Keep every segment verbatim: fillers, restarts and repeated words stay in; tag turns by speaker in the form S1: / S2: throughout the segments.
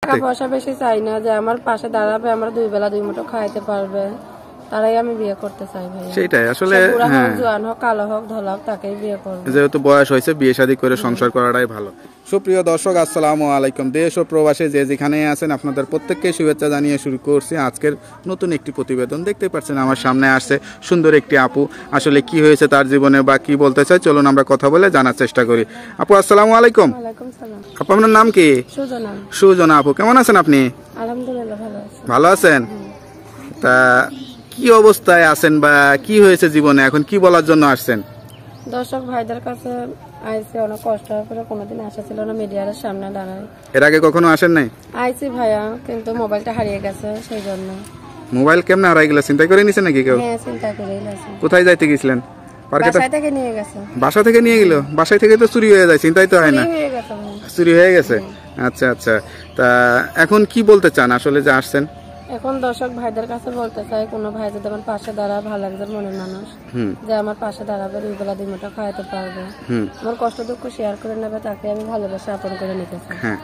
S1: টাকা পয়সা বেশি চাই না, যে আমার পাশে দাঁড়াবে, আমার দুই বেলা দুই মুঠো খাইতে পারবে, তারাই আমি বিয়ে করতে চাই ভাই।
S2: সেটাই আসলে
S1: হ্যাঁ, জোয়ান হোক কালো হোক ধলা হোক তাকেই বিয়ে করব,
S2: যেহেতু বয়স হয়েছে বিয়ে শাদী করে সংসার করাটাই ভালো। সুপ্রিয় দর্শক আসসালামু আলাইকুম, দেশ ও প্রবাসে যে যেখানে আছেন আপনাদের প্রত্যেককে শুভেচ্ছা জানিয়ে শুরু করছি আজকের নতুন একটি প্রতিবেদন। দেখতে পাচ্ছেন আমার সামনে আসছে সুন্দর একটি আপু, আসলে কি হয়েছে তার জীবনে বা কি বলতে চাই চলুন আমরা কথা বলে জানার চেষ্টা করি। আপু আসসালামু আলাইকুম।
S1: ওয়ালাইকুম সালাম।
S2: আপু আপনার নাম কি?
S1: সুজনা।
S2: সুজনা আপু, কেমন আছেন আপনি?
S1: আলহামদুলিল্লাহ ভালো আছি।
S2: ভালো আছেন? তা কি অবস্থায় আছেন বা কি হয়েছে জীবনে, এখন কি বলার জন্য আসছেন?
S1: দর্শক ভাইদের কাছে আইছি, অনেক কষ্ট করে, কোনোদিন আসা ছিল না মিডিয়ার সামনে দাঁড়ায়।
S2: এর আগে কখনো আসেন নাই?
S1: আইছি ভাইয়া, কিন্তু মোবাইলটা হারিয়ে গেছে, সেই জন্য।
S2: মোবাইল কেমনে হারাই গেল? চিন্তা করে নিছেন নাকি কেউ?
S1: হ্যাঁ, চিন্তা করেই গেছে।
S2: কোথায় যাইতে গেছিলেন?
S1: বাসা থেকে নিয়ে গেছে।
S2: বাসা থেকে নিয়ে গেল? বাসায় থেকে তো চুরি হয়ে যায়, চিন্তাই তো হয় না?
S1: হয়ে গেছে ভাই,
S2: চুরি হয়ে গেছে। আচ্ছা আচ্ছা, তা এখন কি বলতে চান আসলে যে আসছেন?
S1: এখন দর্শক ভাইদের কাছে বলতে চাই, কোনো ভাই যদি আমার পাশে দাঁড়ায়, ভালো একজন মনের মানুষ, যে আমার পাশে দাঁড়াবে, দুই বেলা দুই মুঠো খাইতে পারবে, আমার কষ্ট দুঃখ শেয়ার করে নেবে, তাকে আমি ভালোবাসা আপন করে নিতে চাই।
S2: হ্যাঁ,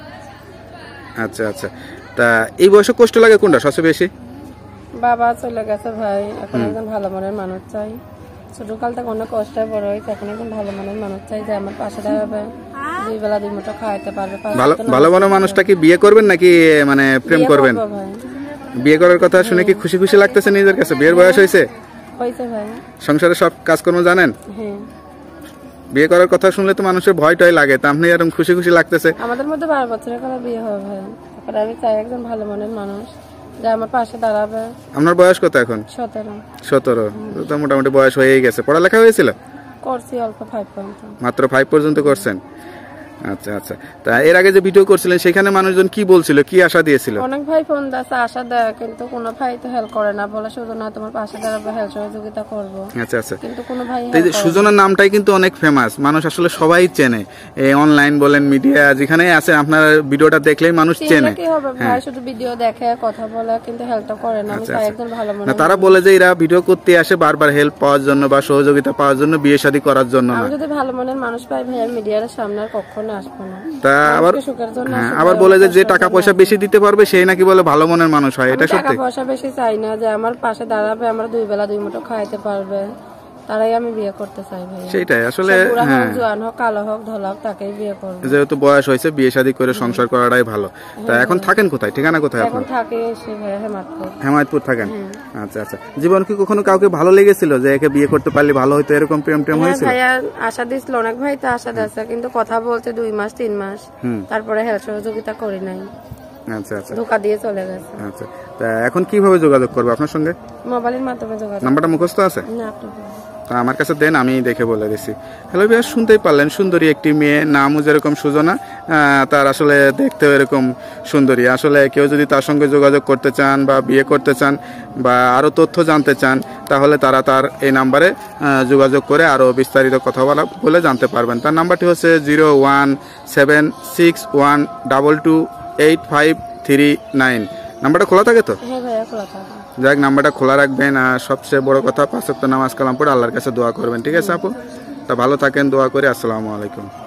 S2: আচ্ছা আচ্ছা, তা এই বয়সে কষ্ট লাগে কোনটা সবচেয়ে বেশি?
S1: বাবা চলে গেছে ভাই, এখন একজন ভালো মনের মানুষ চাই। ছোটকাল থেকে অনেক কষ্ট বড় হয়েছে, এখন একজন ভালো মনের মানুষ চাই, যে আমার পাশে দাঁড়াবে, দুই বেলা দুই মুঠো খাইতে পারবে।
S2: ভালো মনের মানুষটা কি বিয়ে করবেন নাকি মানে প্রেম করবেন? বিয়ে করার কথা শুনে কি খুশি খুশি লাগতেছে নিজের কাছে? বিয়ের বয়স হয়েছে?
S1: হয়েছে ভাই।
S2: সংসারে সব কাজকর্ম জানেন?
S1: হ্যাঁ।
S2: বিয়ে করার কথা শুনলে তো মানুষের ভয় টয় লাগে, তা আপনি এরকম খুশি খুশি লাগতেছে?
S1: আমাদের মধ্যে বারো বছরের করে বিয়ে হবে ভাই, তারপরে আমি চাই একজন ভালো মনের মানুষ, যে আমার পাশে দাঁড়াবে।
S2: আপনার বয়স কত এখন?
S1: সতেরো।
S2: সতেরো তো মোটামুটি বয়স হয়েই গেছে। পড়ালেখা হয়েছিল?
S1: করছি অল্প, ফাইভ পর্যন্ত।
S2: মাত্র ফাইভ পর্যন্ত করছেন? আচ্ছা আচ্ছা, তা এর আগে যে ভিডিও করছিলেন সেখানে মানুষজন কি বলছিল, কি আশা দিয়েছিল?
S1: অনেক ভাই ফোন দিয়েছে, আশা দেয়, কিন্তু কোনো ভাই তো হেল্প করে না, বলে সুজনা তোমার পাশে দাঁড়াবে, হেল্প সহযোগিতা করবো। আচ্ছা আচ্ছা, কিন্তু কোনো ভাই
S2: এই যে সুজনার নামটাই কিন্তু অনেক ফেমাস, মানুষ আসলে সবাই চেনে, এই অনলাইন বলেন মিডিয়া যেখানেই আছে, আপনার ভিডিওটা দেখলেই মানুষ চেনে।
S1: কি হবে ভাই, শুধু ভিডিও দেখে কথা বলে, কিন্তু হেল্পটা করে না। আমি চাই একজন ভালো মনের।
S2: তারা বলে যে এরা ভিডিও করতে আসে বারবার হেল্প পাওয়ার জন্য বা সহযোগিতা পাওয়ার জন্য, বিয়ে শাদী করার জন্য না।
S1: আমি যদি ভালো মনের মানুষ পাই ভাই, আমি মিডিয়ার সামনে আর কখনো আসবো না।
S2: তা আবার আবার বলে যে যে টাকা পয়সা বেশি দিতে পারবে সেই নাকি বলে ভালো মনের মানুষ হয়, এটা সত্যি?
S1: টাকা পয়সা বেশি চাই না, যে আমার পাশে দাঁড়াবে, আমার দুই বেলা দুই মুঠো খাইতে পারবে, তারাই আমি বিয়ে করতে চাই ভাই।
S2: সেটাই আসলে
S1: হ্যাঁ, জোয়ান হোক কালো হোক ধলা হোক তাকেই বিয়ে করব,
S2: যেহেতু বয়স হয়েছে বিয়ে শাদী করে সংসার করাটাই ভালো। তা এখন থাকেন কোথায়, ঠিকানা কোথায় আপনার?
S1: এখন থাকি সে ভাই হেমায়তপুর।
S2: হেমায়তপুর থাকেন? আচ্ছা আচ্ছা, জীবন কি কখনো কাউকে ভালো লেগেছিল যে একে বিয়ে করতে পারলে ভালো হতো, এরকম প্রেম প্রেম হয়েছিল?
S1: ভাইয়া আশা দিছিল, অনেক ভাই তো আশা দিয়েছে, কিন্তু কথা বলতে দুই মাস তিন মাস, তারপরে হেল্প সহযোগিতা করি নাই।
S2: আচ্ছা আচ্ছা,
S1: ধোকা দিয়ে চলে গেছে।
S2: আচ্ছা, তা এখন কিভাবে যোগাযোগ করবে আপনার সঙ্গে?
S1: মোবাইলের মাধ্যমে যোগাযোগ।
S2: নাম্বারটা মুখস্থ আছে?
S1: না, আপনি
S2: আমার কাছে দেন, আমি দেখে বলে দিচ্ছি। হ্যালো বিয়ার, শুনতেই পারলেন সুন্দরী একটি মেয়ে, নামও যেরকম সুজনা, তার আসলে দেখতেও এরকম সুন্দরী। আসলে কেউ যদি তার সঙ্গে যোগাযোগ করতে চান বা বিয়ে করতে চান বা আরও তথ্য জানতে চান, তাহলে তারা তার এই নাম্বারে যোগাযোগ করে আরও বিস্তারিত কথা বলা বলে জানতে পারবেন। তার নাম্বারটি হচ্ছে zero one seven six one double two eight five three nine. নাম্বারটা খোলা থাকে তো?
S1: হ্যাঁ ভাইয়া, খোলা থাকে।
S2: যাক, নাম্বারটা খোলা রাখবেন, আর সবচেয়ে বড় কথা পাঁচ ওয়াক্ত নামাজ কালাম পড়ে আল্লাহর কাছে দোয়া করবেন। ঠিক আছে আপু, তা ভালো থাকেন, দোয়া করে। আসসালামু আলাইকুম।